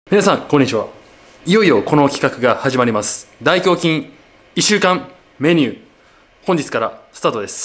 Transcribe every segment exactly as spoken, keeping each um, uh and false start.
皆さんこんにちは。いよいよこの企画が始まります。大胸筋いっしゅうかんメニュー、本日からスタートです。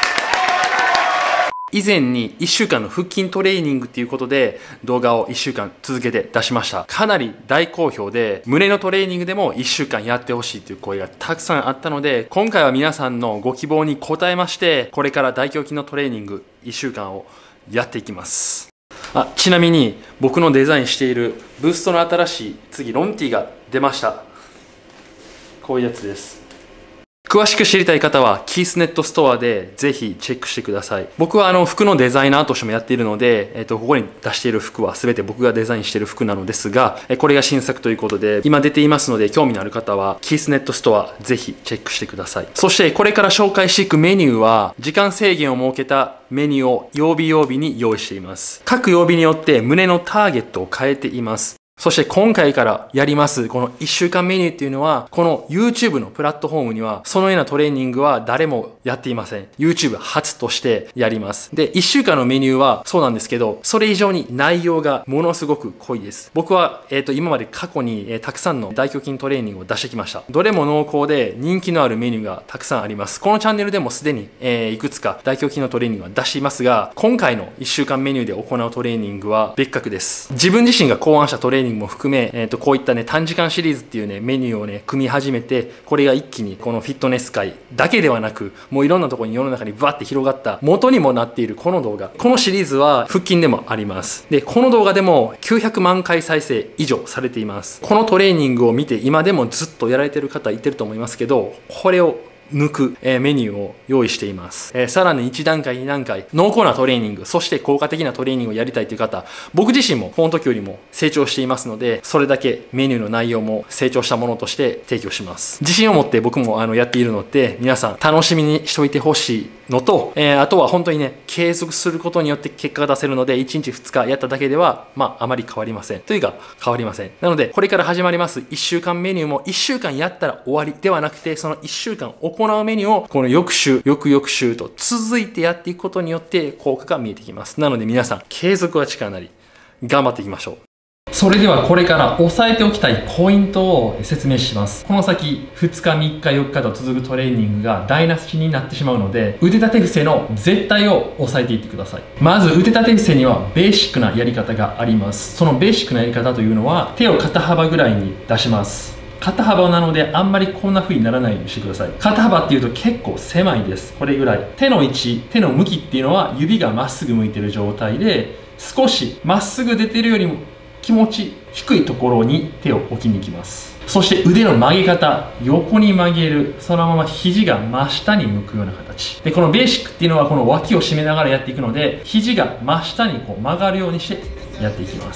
以前にいっしゅうかんの腹筋トレーニングっていうことで動画をいっしゅうかん続けて出しました。かなり大好評で、胸のトレーニングでもいっしゅうかんやってほしいという声がたくさんあったので、今回は皆さんのご希望に応えまして、これから大胸筋のトレーニングいっしゅうかんをやっていきます。あ、ちなみに僕のデザインしているブーストの新しい次ロンティが出ました。こういうやつです。詳しく知りたい方はキースネットストアでぜひチェックしてください。僕はあの服のデザイナーとしてもやっているので、えっと、ここに出している服は全て僕がデザインしている服なのですが、これが新作ということで今出ていますので、興味のある方はキースネットストアぜひチェックしてください。そしてこれから紹介していくメニューは時間制限を設けたメニューを曜日曜日に用意しています。各曜日によって胸のターゲットを変えています。そして今回からやりますこのいっしゅうかんメニューっていうのは、この YouTube のプラットフォームにはそのようなトレーニングは誰もやっていません。YouTube 初としてやります。で、いっしゅうかんのメニューはそうなんですけど、それ以上に内容がものすごく濃いです。僕は、えっと、今まで過去に、えー、たくさんの大胸筋トレーニングを出してきました。どれも濃厚で人気のあるメニューがたくさんあります。このチャンネルでもすでに、えー、いくつか大胸筋のトレーニングは出していますが、今回のいっしゅうかんメニューで行うトレーニングは別格です。自分自身が考案したトレーニングも含め、えー、とこういったね短時間シリーズっていうねメニューをね組み始めて、これが一気にこのフィットネス界だけではなく、もういろんなところに世の中にバーって広がった元にもなっているこの動画、このシリーズは腹筋でもあります。で、この動画でもきゅうひゃくまんかい再生以上されています。このトレーニングを見て今でもずっとやられてる方いてると思いますけど、これを抜く、えー、メニューを用意しています。えー、さらにいちだんかいにだんかい濃厚なトレーニング、そして効果的なトレーニングをやりたいという方、僕自身もこの時よりも成長していますので、それだけメニューの内容も成長したものとして提供します。自信を持って僕もあのやっているので、皆さん楽しみにしておいてほしいのと、えー、あとは本当にね継続することによって結果が出せるので、いちにちふつかやっただけではまああまり変わりませんというか変わりません。なのでこれから始まりますいっしゅうかんメニューもいっしゅうかんやったら終わりではなくて、そのいっしゅうかん行うメニューをこの翌週翌々週と続いてやっていくことによって効果が見えてきます。なので皆さん継続は力なり、頑張っていきましょう。それではこれから押さえておきたいポイントを説明します。この先ふつかみっかよっかと続くトレーニングが台無しになってしまうので、腕立て伏せの絶対を押さえていってください。まず腕立て伏せにはベーシックなやり方があります。そのベーシックなやり方というのは、手を肩幅ぐらいに出します。肩幅なのであんまりこんな風にならないようにしてください。肩幅っていうと結構狭いです。これぐらい。手の位置、手の向きっていうのは指がまっすぐ向いてる状態で、少しまっすぐ出てるよりも気持ち低いところに手を置きに行きます。そして腕の曲げ方、横に曲げる、そのまま肘が真下に向くような形で、このベーシックっていうのはこの脇を締めながらやっていくので、肘が真下にこう曲がるようにしてやっていきます。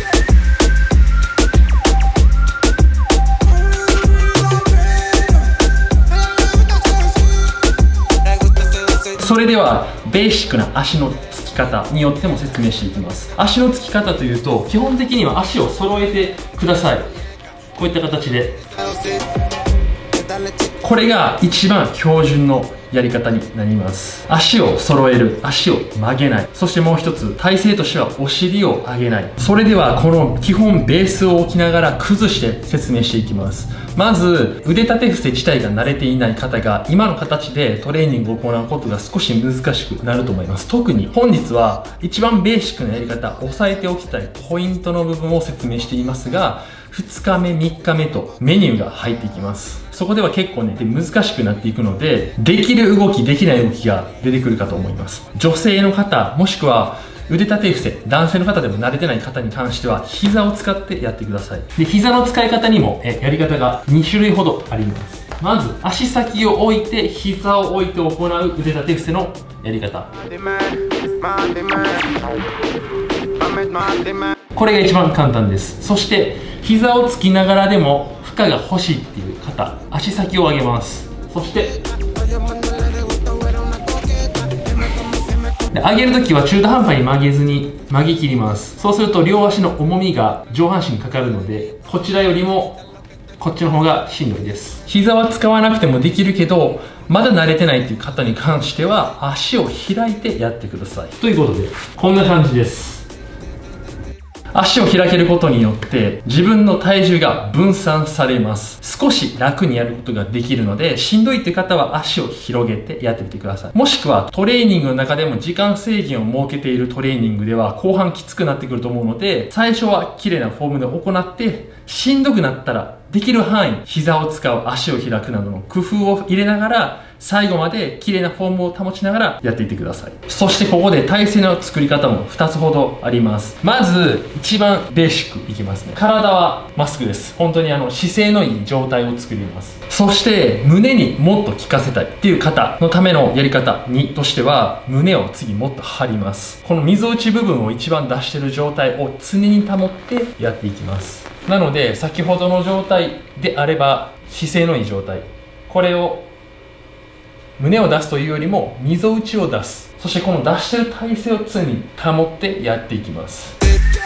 それではベーシックな足のつき方によっても説明していきます。足のつき方というと、基本的には足を揃えてください。こういった形で、これが一番標準のやり方になります。足を揃える、足を曲げない、そしてもう一つ体勢としてはお尻を上げない。それではこの基本ベースを置きながら崩して説明していきます。まず腕立て伏せ自体が慣れていない方が今の形でトレーニングを行うことが少し難しくなると思います。特に本日は一番ベーシックなやり方、押さえておきたいポイントの部分を説明していますが、ふつかめみっかめとメニューが入っていきます。そこでは結構ね難しくなっていくので、できる動きできない動きが出てくるかと思います。女性の方、もしくは腕立て伏せ、男性の方でも慣れてない方に関しては膝を使ってやってください。で、膝の使い方にもえやり方がにしゅるいほどあります。まず足先を置いて膝を置いて行う腕立て伏せのやり方、これが一番簡単です。そして膝をつきながらでも負荷が欲しいっていう方、足先を上げます。そしてで上げるときは中途半端に曲げずに曲げ切ります。そうすると両足の重みが上半身にかかるので、こちらよりもこっちの方がしんどいです。膝は使わなくてもできるけど、まだ慣れてないっていう方に関しては足を開いてやってください。ということでこんな感じです。 足を開けることによって自分の体重が分散されます。少し楽にやることができるので、しんどいって方は足を広げてやってみてください。もしくはトレーニングの中でも時間制限を設けているトレーニングでは後半きつくなってくると思うので、最初は綺麗なフォームで行って、しんどくなったらできる範囲、膝を使う、足を開くなどの工夫を入れながら、最後まで綺麗なフォームを保ちながらやっていってください。そしてここで体勢の作り方もふたつほどあります。まず一番ベーシックいきますね。体はまっすぐです。本当にあの姿勢のいい状態を作ります。そして胸にもっと効かせたいっていう方のためのやり方にとしては、胸を次もっと張ります。この溝内部分を一番出している状態を常に保ってやっていきます。なので先ほどの状態であれば姿勢のいい状態、これを胸を出すというよりも溝内を出す、そしてこの出してる体勢を常に保ってやっていきます。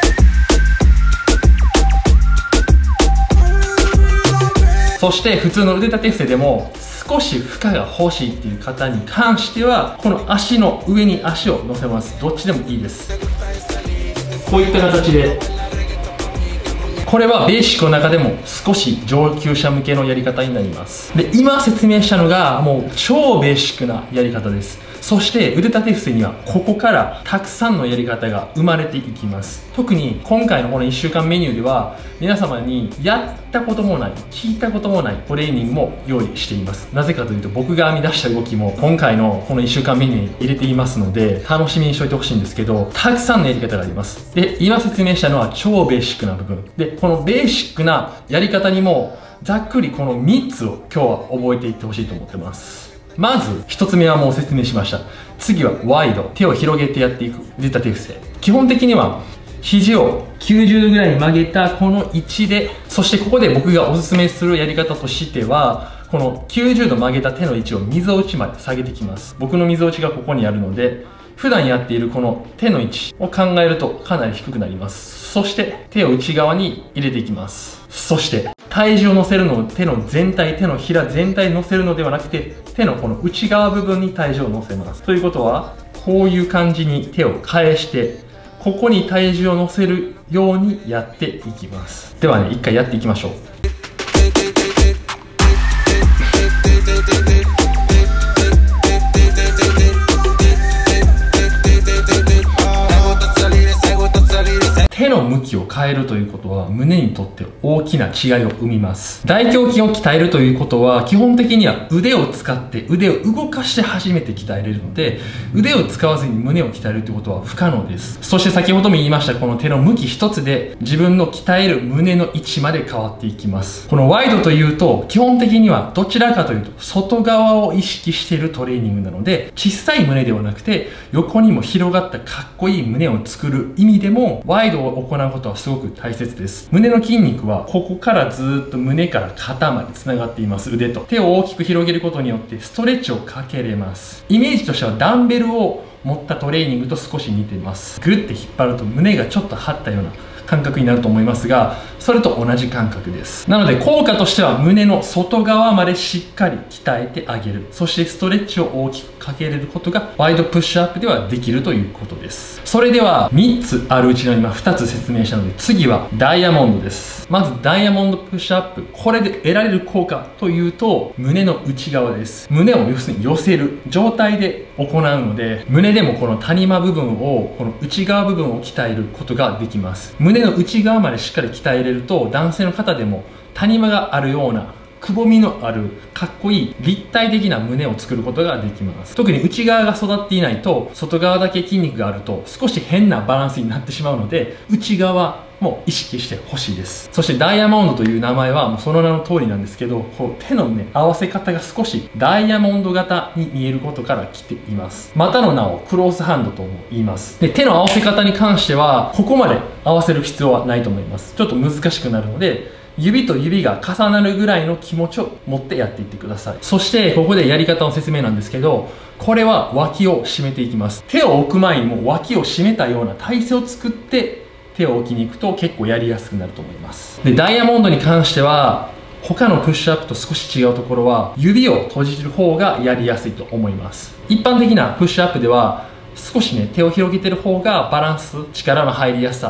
そして普通の腕立て伏せでも少し負荷が欲しいっていう方に関しては、この足の上に足を乗せます。どっちでもいいです。こういった形で、これはベーシックの中でも少し上級者向けのやり方になります。で、今説明したのがもう超ベーシックなやり方です。そして腕立て伏せにはここからたくさんのやり方が生まれていきます。特に今回のこのいっしゅうかんメニューでは、皆様にやったこともない、聞いたこともないトレーニングも用意しています。なぜかというと、僕が編み出した動きも今回のこのいっしゅうかんメニューに入れていますので、楽しみにしておいてほしいんですけど、たくさんのやり方があります。で、今説明したのは超ベーシックな部分で、このベーシックなやり方にもざっくりこのみっつを今日は覚えていってほしいと思ってます。まずひとつめはもう説明しました。次はワイド、手を広げてやっていく腕立て伏せ。基本的には肘をきゅうじゅうどぐらいに曲げたこの位置で、そしてここで僕がおすすめするやり方としては、このきゅうじゅうど曲げた手の位置を溝内まで下げてきます。僕の溝内がここにあるので、普段やっているこの手の位置を考えるとかなり低くなります。そして手を内側に入れていきます。そして体重を乗せるのを手の全体、手のひら全体に乗せるのではなくて、手のこの内側部分に体重を乗せます。ということは、こういう感じに手を返して、ここに体重を乗せるようにやっていきます。ではね、一回やっていきましょう。手の向きを変えるということは胸にとって大きな違いを生みます。大胸筋を鍛えるということは基本的には腕を使って腕を動かして初めて鍛えれるので、腕を使わずに胸を鍛えるということは不可能です。そして先ほども言いましたこの手の向き一つで自分の鍛える胸の位置まで変わっていきます。このワイドというと基本的にはどちらかというと外側を意識しているトレーニングなので、小さい胸ではなくて横にも広がったかっこいい胸を作る意味でもワイドを行うことはすごく大切です。胸の筋肉はここからずっと胸から肩までつながっています。腕と手を大きく広げることによってストレッチをかけれます。イメージとしてはダンベルを持ったトレーニングと少し似ています。ぐって引っ張ると胸がちょっと張ったような感覚になると思いますが、それと同じ感覚です。なので効果としては胸の外側までしっかり鍛えてあげる、そしてストレッチを大きくかけれることがワイドプッシュアップではできるということです。それではみっつあるうちの今ふたつ説明したので、次はダイヤモンドです。まずダイヤモンドプッシュアップ、これで得られる効果というと胸の内側です。胸を要するに寄せる状態で行うので、胸でもこの谷間部分をこの内側部分を鍛えることができます。胸の内側までしっかり鍛えれると男性の方でも谷間があるようなくぼみのあるかっこいい立体的な胸を作ることができます。特に内側が育っていないと外側だけ筋肉があると少し変なバランスになってしまうので、内側も意識してほしいです。そしてダイヤモンドという名前はもうその名の通りなんですけど、こう手のね合わせ方が少しダイヤモンド型に見えることから来ています。またの名をクロスハンドとも言います。で、手の合わせ方に関してはここまで合わせる必要はないと思います。ちょっと難しくなるので、指と指が重なるぐらいの気持ちを持ってやっていってください。そしてここでやり方の説明なんですけど、これは脇を締めていきます。手を置く前にも脇を締めたような体勢を作って手を置きに行くと結構やりやすくなると思います。で、ダイヤモンドに関しては他のプッシュアップと少し違うところは指を閉じる方がやりやすいと思います。一般的なプッシュアップでは少しね手を広げてる方がバランス、力の入りやすさ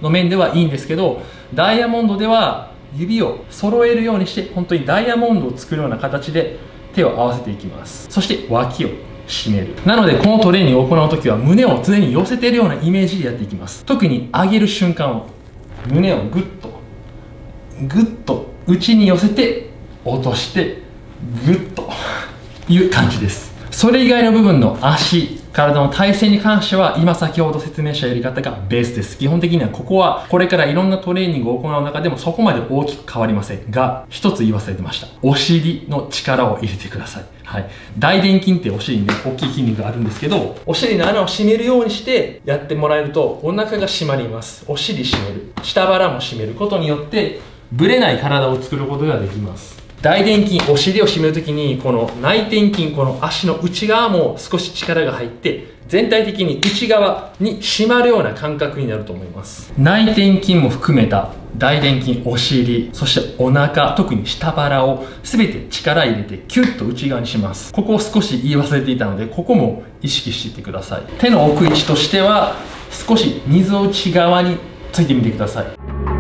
の面ではいいんですけど、ダイヤモンドでは指を揃えるようにして、本当にダイヤモンドを作るような形で手を合わせていきます。そして脇を締める。なのでこのトレーニングを行う時は胸を常に寄せてるようなイメージでやっていきます。特に上げる瞬間を胸をグッとグッと内に寄せて落としてグッという感じです。それ以外の部分の足、体の体勢に関しては今先ほど説明したやり方がベースです。基本的にはここはこれからいろんなトレーニングを行う中でもそこまで大きく変わりませんが、一つ言い忘れてました。お尻の力を入れてください。はい。大臀筋ってお尻にね、大きい筋肉があるんですけど、お尻の穴を締めるようにしてやってもらえるとお腹が締まります。お尻締める。下腹も締めることによってブレない体を作ることができます。大臀筋、お尻を締めるときにこの内転筋、この足の内側も少し力が入って全体的に内側に締まるような感覚になると思います。内転筋も含めた大臀筋、お尻、そしてお腹、特に下腹を全て力入れてキュッと内側にします。ここを少し言い忘れていたので、ここも意識していってください。手の置く位置としては少し溝内側についてみてください。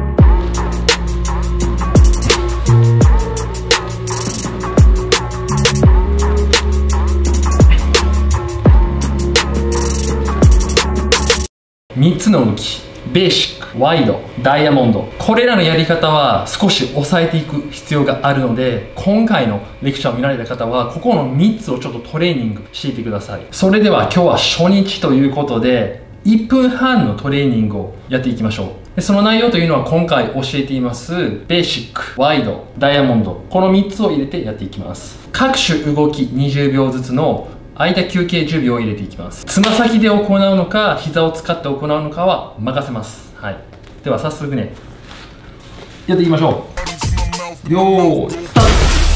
みっつの動き、ベーシック、ワイド、ダイヤモンド。これらのやり方は少し抑えていく必要があるので、今回のレクチャーを見られた方は、ここのみっつをちょっとトレーニングしていってください。それでは今日は初日ということで、いっぷんはんのトレーニングをやっていきましょう。でその内容というのは今回教えています、ベーシック、ワイド、ダイヤモンド。このみっつを入れてやっていきます。各種動きにじゅうびょうずつの間休憩じゅうびょうを入れていきます。つま先で行うのか膝を使って行うのかは任せます。はい。では早速ねやっていきましょう。よーいスタート。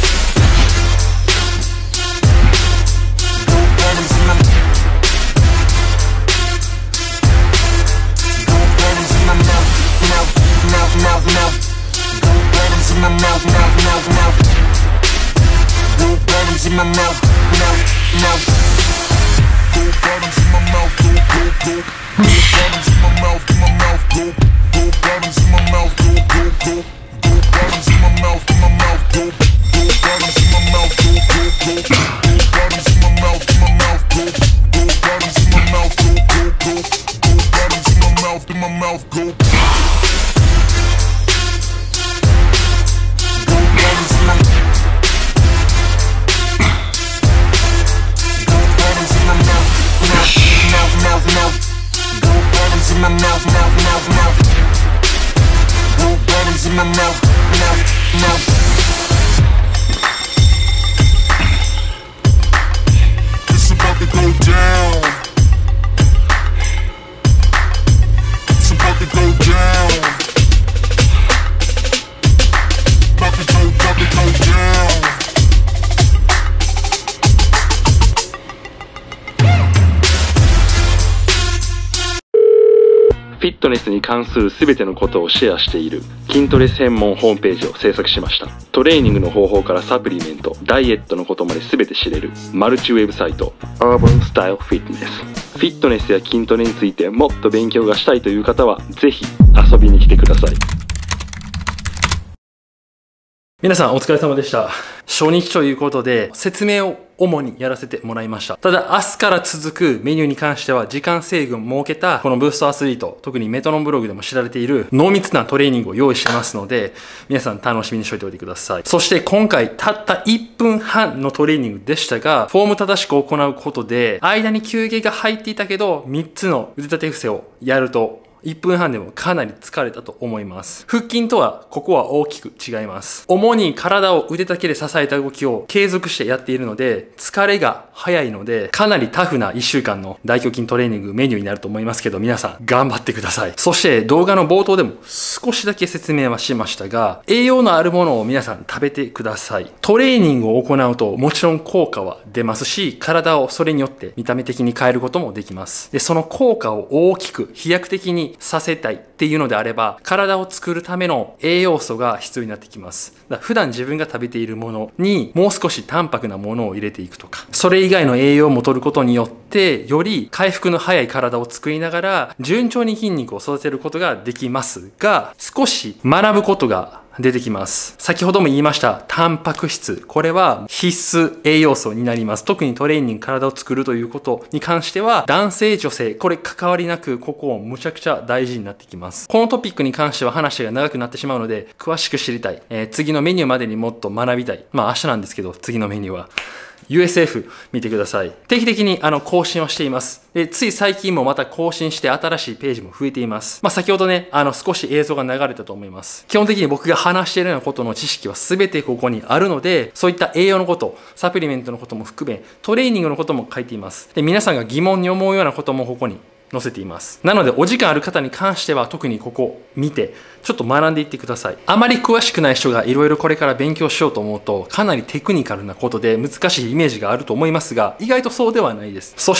フィットネスに関する全てのことをシェアしている筋トレ専門ホームページを制作しました。トレーニングの方法からサプリメント、ダイエットのことまで全て知れるマルチウェブサイト Urban Style Fitness。 フィットネスや筋トレについてもっと勉強がしたいという方はぜひ遊びに来てください。 皆さんお疲れ様でした。初日ということで説明を主にやらせてもらいました。ただ明日から続くメニューに関しては時間制限を設けたこのブーストアスリート、特にメトロンブログでも知られている濃密なトレーニングを用意してますので、皆さん楽しみにしておいておいてください。そして今回たったいっぷんはんのトレーニングでしたが、フォーム正しく行うことで間に休憩が入っていたけどみっつの腕立て伏せをやるといっぷんはんでもかなり疲れたと思います。腹筋とはここは大きく違います。主に体を腕だけで支えた動きを継続してやっているので疲れが早いので、かなりタフないっしゅうかんの大胸筋トレーニングメニューになると思いますけど、皆さん頑張ってください。そして動画の冒頭でも少しだけ説明はしましたが、栄養のあるものを皆さん食べてください。トレーニングを行うともちろん効果は出ますし、体をそれによって見た目的に変えることもできます。で、その効果を大きく飛躍的にさせたいっていうのであれば、体を作るための栄養素が必要になってきます。だから普段自分が食べているものにもう少し淡白なものを入れていくとか、それ以外の栄養も取ることによって、より回復の早い体を作りながら、順調に筋肉を育てることができますが、少し学ぶことが出てきます。先ほども言いました、タンパク質。これは必須栄養素になります。特にトレーニング、体を作るということに関しては、男性、女性、これ関わりなく、ここをむちゃくちゃ大事になってきます。このトピックに関しては話が長くなってしまうので、詳しく知りたい。えー、次のメニューまでにもっと学びたい。まあ明日なんですけど、次のメニューは。ユーエスエフ 見てください。定期的にあの更新をしています。で、つい最近もまた更新して新しいページも増えています。まあ先ほどね、あの少し映像が流れたと思います。基本的に僕が話しているようなことの知識は全てここにあるので、そういった栄養のこと、サプリメントのことも含め、トレーニングのことも書いています。で、皆さんが疑問に思うようなこともここに載せています。なので、お時間ある方に関しては特にここ見て、ちょっと学んでいってください。あまり詳しくない人がいろいろこれから勉強しようと思うと、かなりテクニカルなことで難しいイメージがあると思いますが、意外とそうではないです。そして、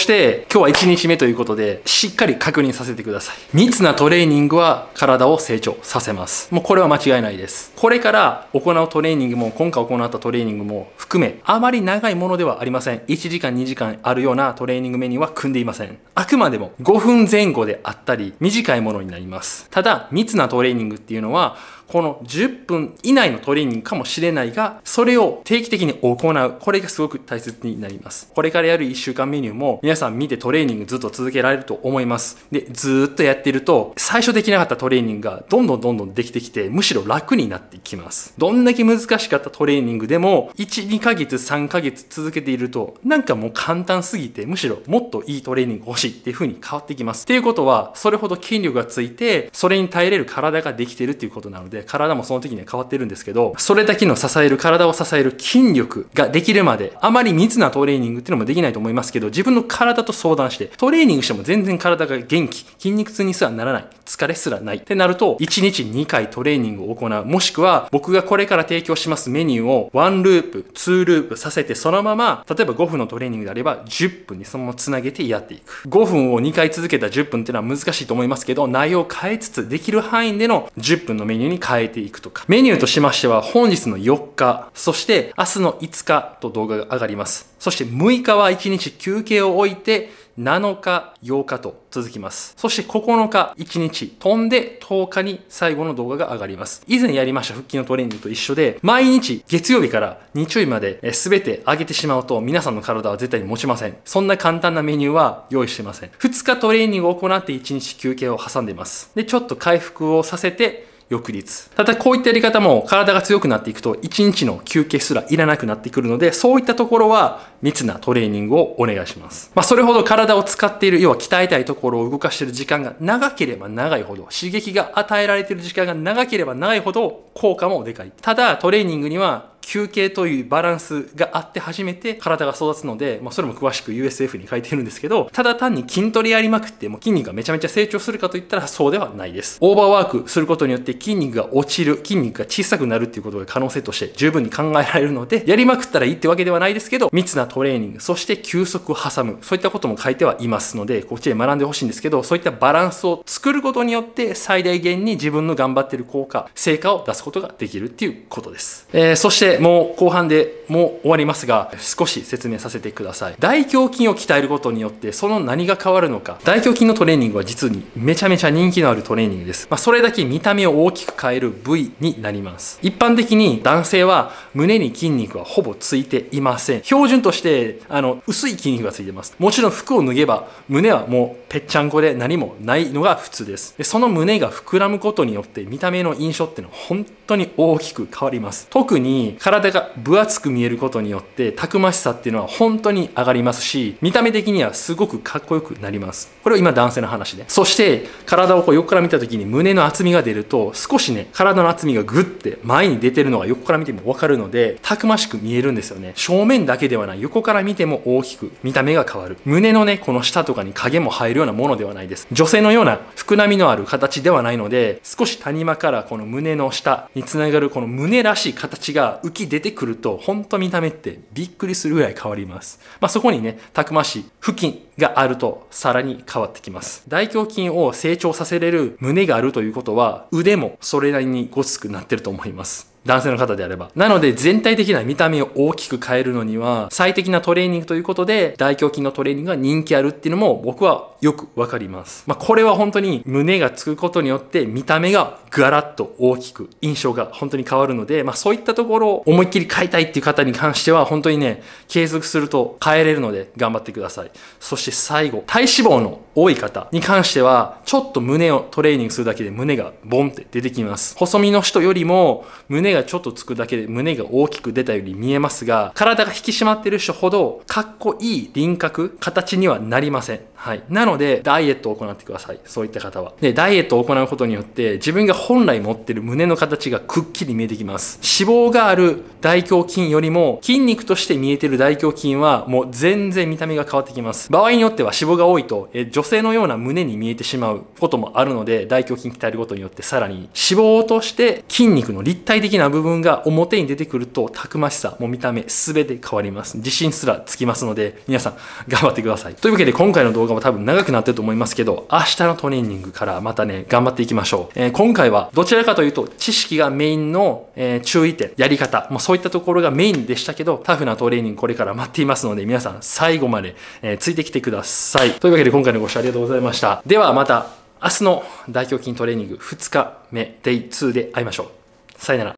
今日はいちにちめということで、しっかり確認させてください。密なトレーニングは体を成長させます。もうこれは間違いないです。これから行うトレーニングも、今回行ったトレーニングも含め、あまり長いものではありません。いちじかん、にじかんあるようなトレーニングメニューは組んでいません。あくまでもごふんぜん後であったり、短いものになります。ただ、密なトレーニングっていうのは、このじゅっぷん以内のトレーニングかもしれないが、それを定期的に行う。これがすごく大切になります。これからやるいっしゅうかんメニューも、皆さん見てトレーニングずっと続けられると思います。で、ずーっとやっていると、最初できなかったトレーニングがどんどんどんどんできてきて、むしろ楽になっていきます。どんだけ難しかったトレーニングでも、いち、にかげつ、さんかげつ続けていると、なんかもう簡単すぎて、むしろもっといいトレーニング欲しいっていう風に変わってきます。っていうことは、それほど筋力がついて、それに耐えれる体ができているっていうことなので、体もその時には変わってるんですけど、それだけの支える、体を支える筋力ができるまで、あまり密なトレーニングっていうのもできないと思いますけど、自分の体と相談して、トレーニングしても全然体が元気、筋肉痛にすらならない、疲れすらないってなると、いちにちにかいトレーニングを行う。もしくは、僕がこれから提供しますメニューをワンループ、ツーループさせて、そのまま、例えばごふんのトレーニングであれば、じゅっぷんにそのままつなげてやっていく。ごふんをにかい続けたじゅっぷんっていうのは難しいと思いますけど、内容を変えつつ、できる範囲でのじゅっぷんのメニューに変えていくとか。メニューとしましては、本日のよっか、そして明日のいつかと動画が上がります。そしてむいかはいちにち休憩を置いて、なのか、ようかと続きます。そしてここのか、いちにち飛んでとおかに最後の動画が上がります。以前やりました腹筋のトレーニングと一緒で、毎日月曜日から日曜日まで全て上げてしまうと皆さんの体は絶対に持ちません。そんな簡単なメニューは用意してません。ふつかトレーニングを行っていちにち休憩を挟んでいます。で、ちょっと回復をさせて、翌日。ただこういったやり方も体が強くなっていくといちにちの休憩すらいらなくなってくるので、そういったところは密なトレーニングをお願いします。まあそれほど体を使っている、要は鍛えたいところを動かしている時間が長ければ長いほど、刺激が与えられている時間が長ければ長いほど効果もでかい。ただトレーニングには休憩というバランスがあって初めて体が育つので、まあそれも詳しく ユーエスエフ に書いてるんですけど、ただ単に筋トレやりまくっても筋肉がめちゃめちゃ成長するかといったらそうではないです。オーバーワークすることによって筋肉が落ちる、筋肉が小さくなるっていうことが可能性として十分に考えられるので、やりまくったらいいってわけではないですけど、密なトレーニング、そして休息を挟む、そういったことも書いてはいますので、こっちで学んでほしいんですけど、そういったバランスを作ることによって最大限に自分の頑張っている効果、成果を出すことができるっていうことです。えー、そしてもう後半でもう終わりますが、少し説明させてください。大胸筋を鍛えることによってその何が変わるのか。大胸筋のトレーニングは実にめちゃめちゃ人気のあるトレーニングです。まあ、それだけ見た目を大きく変える部位になります。一般的に男性は胸に筋肉はほぼついていません。標準としてあの薄い筋肉がついてます。もちろん服を脱げば胸はもうぺっちゃんこで何もないのが普通です。で、その胸が膨らむことによって見た目の印象っていうのは本当に大きく変わります。特に体が分厚く見えることによってたくましさっていうのは本当に上がりますし、見た目的にはすごくかっこよくなります。これは今男性の話で。そして体をこう横から見た時に胸の厚みが出ると少しね、体の厚みがグッて前に出てるのが横から見てもわかるので、たくましく見えるんですよね。正面だけではない、横から見ても大きく見た目が変わる。胸のね、この下とかに影も入るようなものではないです。女性のような膨らみのある形ではないので、少し谷間からこの胸の下につながるこの胸らしい形が浮き出てくると本と見た目ってびっくりするぐらい変わります。まあ、そこにね、たくましい腹筋があるとさらに変わってきます。大胸筋を成長させれる胸があるということは、腕もそれなりにごつくなってると思います。男性の方であれば。なので全体的な見た目を大きく変えるのには最適なトレーニングということで大胸筋のトレーニングが人気あるっていうのも僕はよくわかります。まあこれは本当に胸がつくことによって見た目がガラッと大きく印象が本当に変わるので、まあそういったところを思いっきり変えたいっていう方に関しては本当にね、継続すると変えれるので頑張ってください。そして最後、体脂肪の多い方に関してはちょっと胸をトレーニングするだけで胸がボンって出てきます。細身の人よりも胸がちょっとつくだけで胸が大きく出たように見えますが、体が引き締まっている人ほどかっこいい輪郭、形にはなりません。はい。なので、ダイエットを行ってください。そういった方は。で、ダイエットを行うことによって、自分が本来持っている胸の形がくっきり見えてきます。脂肪がある大胸筋よりも、筋肉として見えている大胸筋は、もう全然見た目が変わってきます。場合によっては脂肪が多いと、え女性のような胸に見えてしまうこともあるので、大胸筋鍛えることによって、さらに脂肪として筋肉の立体的な部分が表に出てくると、たくましさ、もう見た目、すべて変わります。自信すらつきますので、皆さん、頑張ってください。というわけで、今回の動画も多分長くなってると思いますけど、明日のトレーニングからまたね、頑張っていきましょう。えー、今回は、どちらかというと、知識がメインの、えー、注意点、やり方、もうそういったところがメインでしたけど、タフなトレーニングこれから待っていますので、皆さん、最後まで、えー、ついてきてください。というわけで、今回のご視聴ありがとうございました。では、また、明日の大胸筋トレーニングふつかめ、デイツーで会いましょう。さよなら。